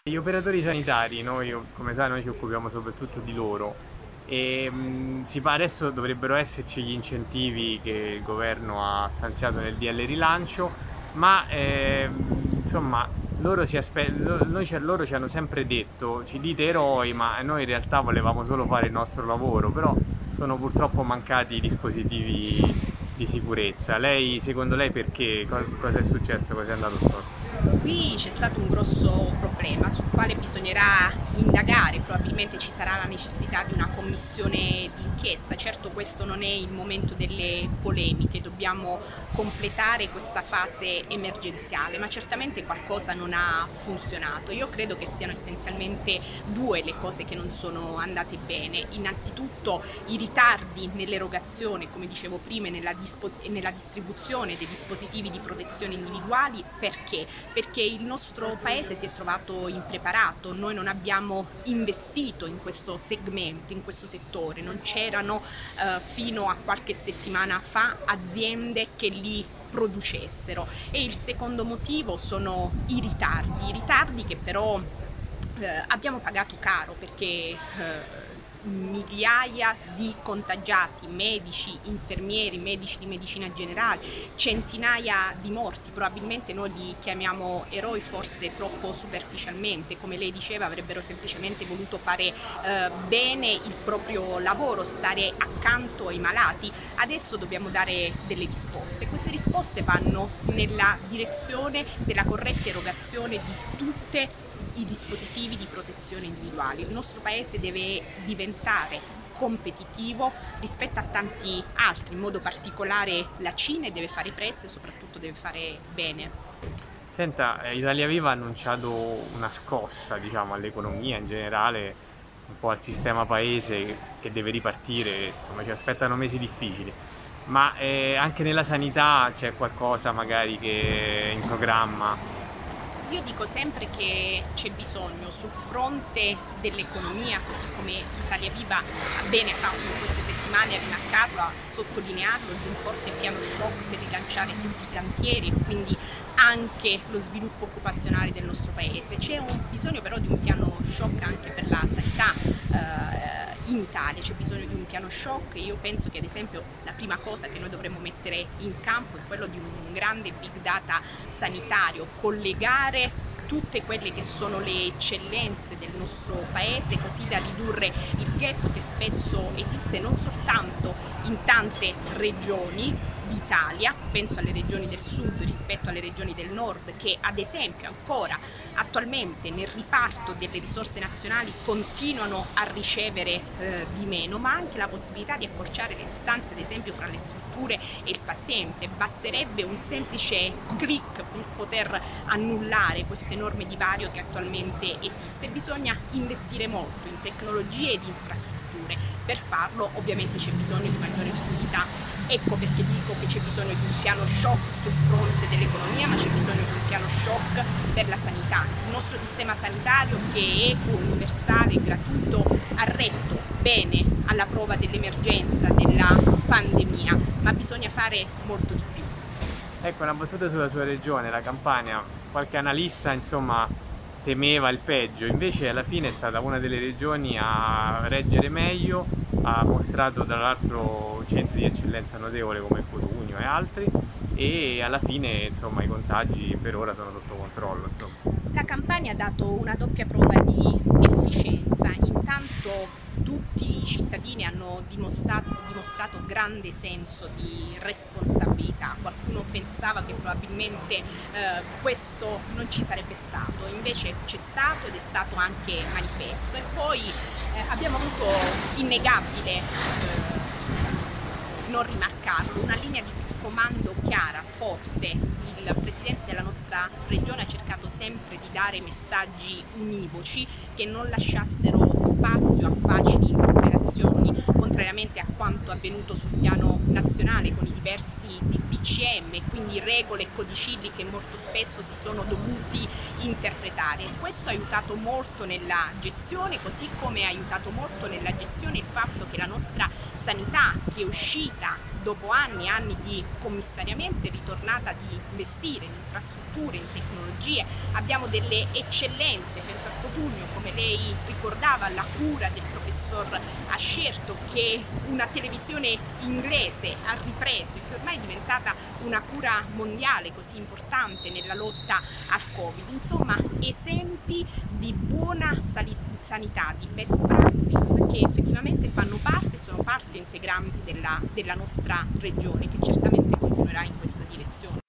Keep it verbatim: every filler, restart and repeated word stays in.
Gli operatori sanitari, noi come sai noi ci occupiamo soprattutto di loro e mh, si pa- adesso dovrebbero esserci gli incentivi che il governo ha stanziato nel D L rilancio, ma ehm, insomma loro, si aspe- lo- noi ci- loro ci hanno sempre detto, ci dite eroi, ma noi in realtà volevamo solo fare il nostro lavoro, però sono purtroppo mancati i dispositivi di sicurezza. Lei, secondo lei perché? Co- cosa è successo? Cosa è andato storto? Qui c'è stato un grosso problema sul quale bisognerà indagare, probabilmente ci sarà la necessità di una commissione d'inchiesta. Certo, questo non è il momento delle polemiche, dobbiamo completare questa fase emergenziale, ma certamente qualcosa non ha funzionato. Io credo che siano essenzialmente due le cose che non sono andate bene. Innanzitutto i ritardi nell'erogazione, come dicevo prima, e nella, nella distribuzione dei dispositivi di protezione individuali. Perché? Perché il nostro paese si è trovato impreparato, noi non abbiamo investito in questo segmento, in questo settore, non c'erano eh, fino a qualche settimana fa aziende che li producessero. E il secondo motivo sono i ritardi, i ritardi che però eh, abbiamo pagato caro perché eh, migliaia di contagiati, medici, infermieri, medici di medicina generale, centinaia di morti, probabilmente noi li chiamiamo eroi forse troppo superficialmente, come lei diceva avrebbero semplicemente voluto fare eh, bene il proprio lavoro, stare accanto ai malati. Adesso dobbiamo dare delle risposte, queste risposte vanno nella direzione della corretta erogazione di tutte i dispositivi di protezione individuali. Il nostro paese deve diventare competitivo rispetto a tanti altri, in modo particolare la Cina, e deve fare presto e soprattutto deve fare bene. Senta, eh, Italia Viva ha annunciato una scossa, diciamo, all'economia in generale, un po' al sistema paese che deve ripartire, insomma, ci aspettano mesi difficili. Ma eh, anche nella sanità c'è qualcosa magari che è in programma? Io dico sempre che c'è bisogno sul fronte dell'economia, così come Italia Viva ha bene fatto in queste settimane a rimarcarlo, a sottolinearlo, di un forte piano shock per rilanciare tutti i cantieri e quindi anche lo sviluppo occupazionale del nostro paese. C'è un bisogno però di un piano shock anche per la sanità eh, in Italia, c'è bisogno di un piano shock e io penso che ad esempio la prima cosa che noi dovremmo mettere in campo è quello di un grande big data sanitario, collegare tutte quelle che sono le eccellenze del nostro paese così da ridurre il gap che spesso esiste non soltanto in tante regioni d'Italia, penso alle regioni del sud rispetto alle regioni del nord che ad esempio ancora attualmente nel riparto delle risorse nazionali continuano a ricevere eh, di meno, ma anche la possibilità di accorciare le distanze ad esempio fra le strutture e il paziente. Basterebbe un semplice click per poter annullare questo enorme divario che attualmente esiste. Bisogna investire molto in tecnologie ed infrastrutture, per farlo ovviamente c'è bisogno di maggiore liquidità. Ecco perché dico che c'è bisogno di un piano shock sul fronte dell'economia, ma c'è bisogno di un piano shock per la sanità. Il nostro sistema sanitario, che è equo, universale, gratuito, ha retto bene alla prova dell'emergenza, della pandemia, ma bisogna fare molto di più. Ecco, una battuta sulla sua regione, la Campania. Qualche analista, insomma, temeva il peggio, invece alla fine è stata una delle regioni a reggere meglio, ha mostrato tra l'altro centri di eccellenza notevole come il Cotugno e altri e alla fine, insomma, i contagi per ora sono sotto controllo, insomma. La Campania ha dato una doppia prova di efficienza, intanto tutti i cittadini hanno dimostrato, dimostrato grande senso di responsabilità. Qualcuno pensava che probabilmente eh, questo non ci sarebbe stato, invece c'è stato ed è stato anche manifesto. E poi eh, abbiamo avuto innegabile, eh, non rimarcarlo, una linea di comando chiara, forte. Il Presidente della nostra regione ha cercato sempre di dare messaggi univoci che non lasciassero spazio a facili interpretazioni, contrariamente a quanto avvenuto sul piano nazionale con i diversi D P C M, quindi regole e codicilli che molto spesso si sono dovuti interpretare. Questo ha aiutato molto nella gestione, così come ha aiutato molto nella gestione il fatto che la nostra sanità, che è uscita dopo anni e anni di commissariamento è ritornata di investire in infrastrutture, in tecnologie, abbiamo delle eccellenze, penso a Cotugno, come lei ricordava, la cura del professor Ascerto che una televisione inglese ha ripreso e che ormai è diventata una cura mondiale così importante nella lotta al Covid. Insomma, esempi di buona sanità, di best practice che effettivamente fanno parte, sono parte integrante della, della nostra regione, che certamente continuerà in questa direzione.